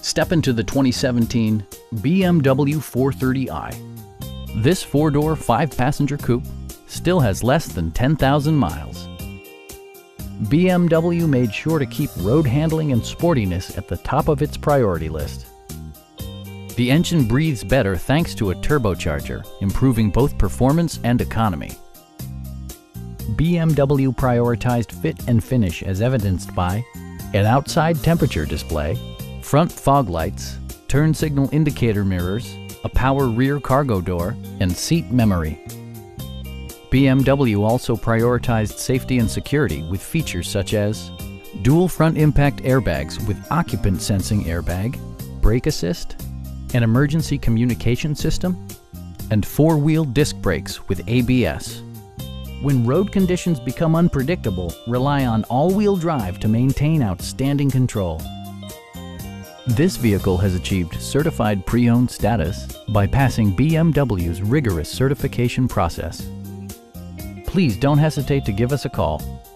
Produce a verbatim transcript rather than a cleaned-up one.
Step into the twenty seventeen B M W four thirty i. This four-door, five-passenger coupe still has less than ten thousand miles. B M W made sure to keep road handling and sportiness at the top of its priority list. The engine breathes better thanks to a turbocharger, improving both performance and economy. B M W prioritized fit and finish as evidenced by an outside temperature display, front fog lights, turn signal indicator mirrors, a power rear cargo door, and seat memory. B M W also prioritized safety and security with features such as dual front impact airbags with occupant sensing airbag, brake assist, an emergency communication system, and four-wheel disc brakes with A B S. When road conditions become unpredictable, rely on all-wheel drive to maintain outstanding control. This vehicle has achieved certified pre-owned status by passing B M W's rigorous certification process. Please don't hesitate to give us a call.